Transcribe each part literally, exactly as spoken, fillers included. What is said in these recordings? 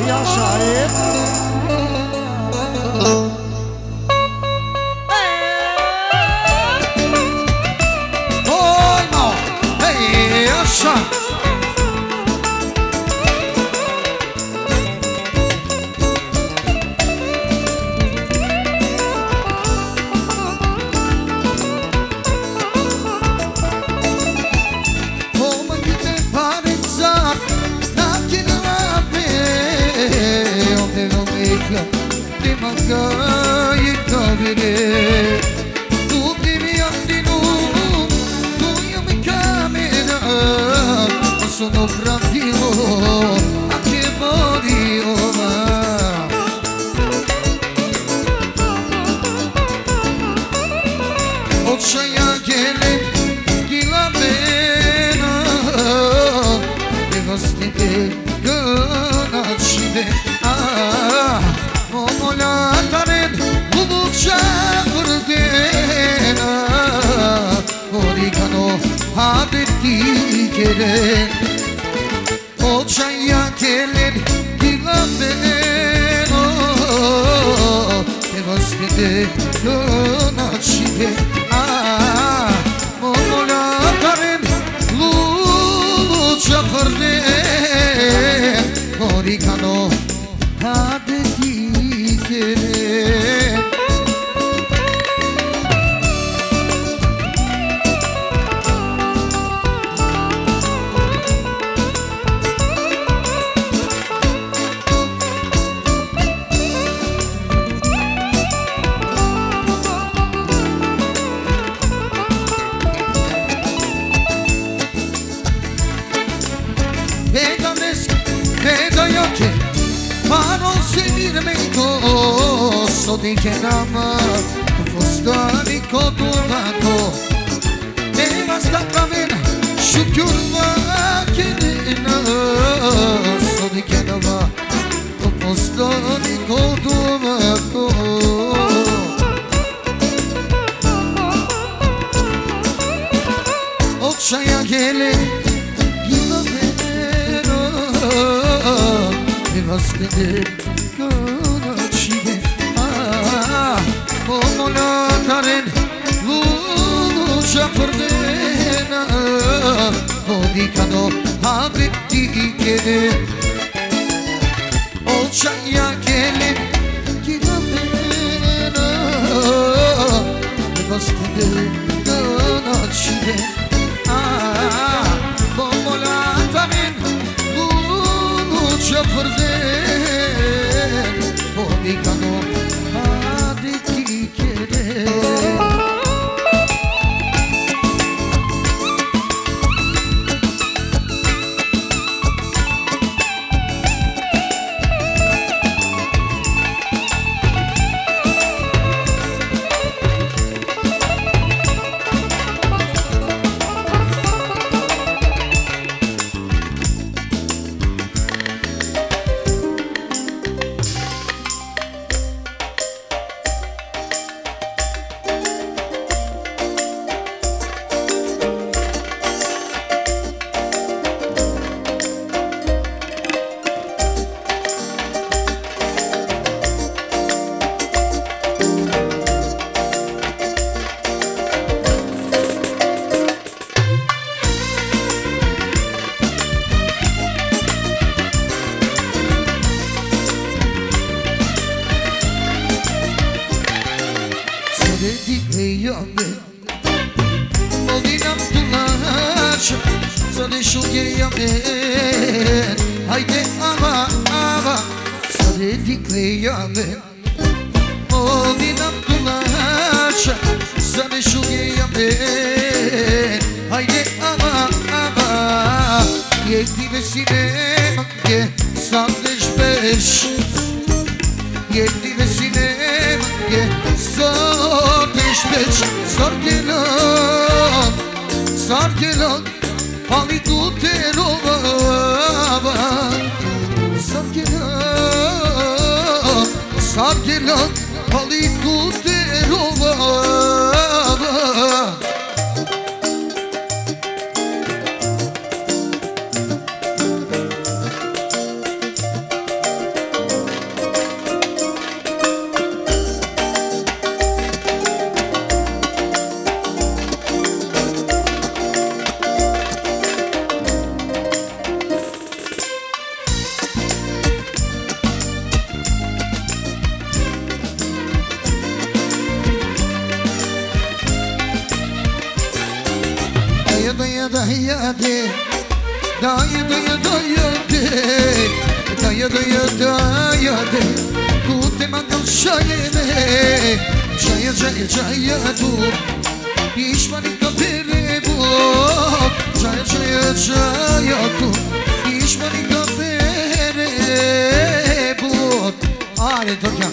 e așa e. Oi, mă, e așa. Ti mangai capire tu vivi a di nu tu io mi camera sono bravino anche morio o c'hai anche le chi la mena devo stare con acide ah Momolataren bulutça vurdena Origano adetti gelen O çaya gelen dila veneno Devastede donaçide Ah Momolataren bulutça vurdena Origano adetti gelen Ma non seguirmi in corso di che nama Fostani codonato E basta pravena Şükürma kendine So di che nama Fostani codonato O çaya gelin Devastede conoscite Ah, come la taren Lucia perdena O dicano abetti che O c'aia che le chi va bene Devastede conoscite Ah, come la taren Lucia perdena O dicano adetti che Haydi ama ama Saredi kıyame Oğlin Abdullah Sana şu kıyame Haydi ama ama Yedi vesile Mange Sandeş beş Yedi vesile Mange Sandeş beş Sar gelon Sar gelon Ali tuterova Sargelan Sargelan Ali tuterova Daje, daje, daje, daje, daje, daje, daje, tu te mangal şayene, şaye, şaye, şaye tu, pişmanım da bere bu, şaye, şaye, şaye tu, pişmanım da bere bu. Hadi Türkan.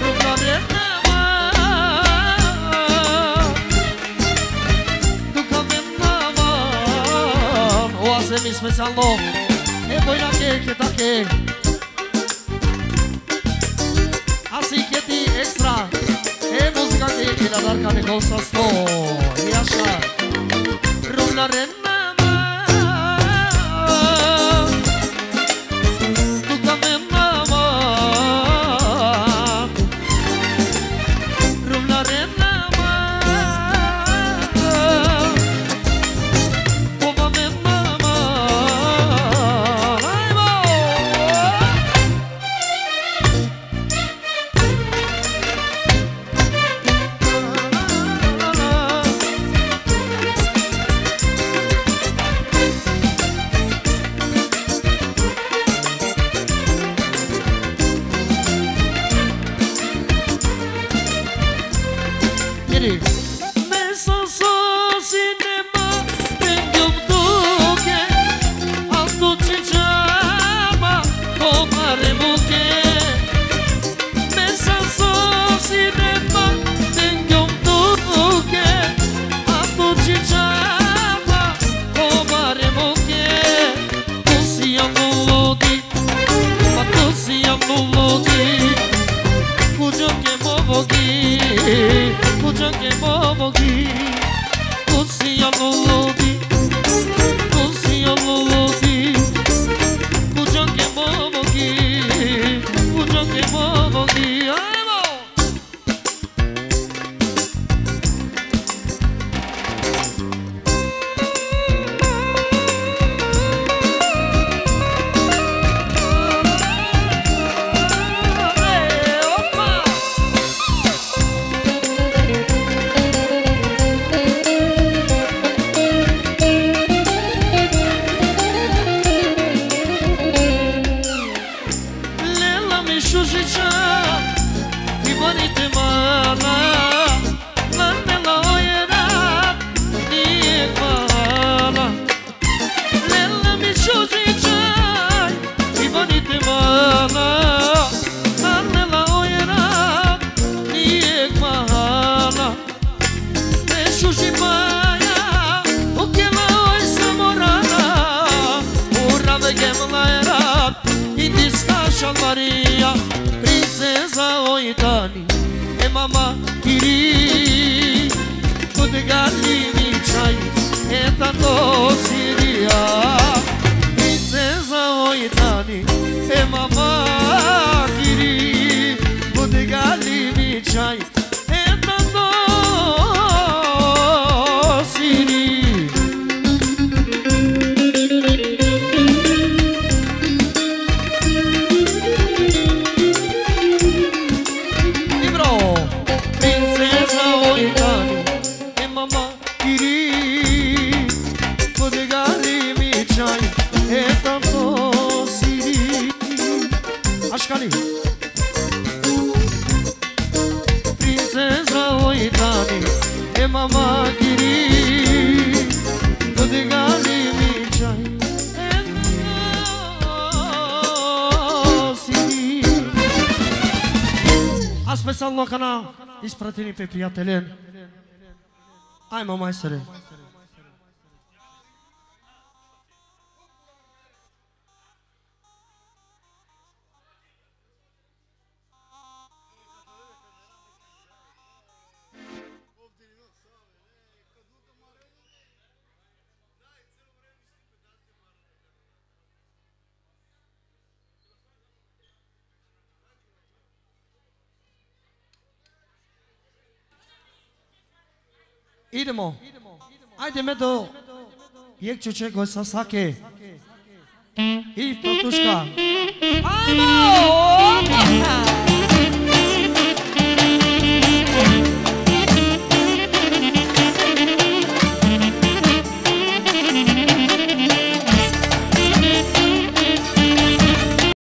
Come oase mi specijalno e bojna ke take Asi che ti extra e musica che la darca ne cosa sto e așa Runa renna Tu came mama Runa renna Ova me mama Ai mo Maria, princesa Oitani, e mama Kiri, Kudigali Michai, e tanto Siria, princesa Oitani, e mama Kiri, Kudigali Michai, e tanto Siria. Princesa Oitani, e mama Kiri, Kudigali Michai, e Siri. A specijalno kana ispratili pe prijateljen. Ajmo majstore. Idemo, ajde Medo, Jekću čego sa sake i Patuška. Ajmo!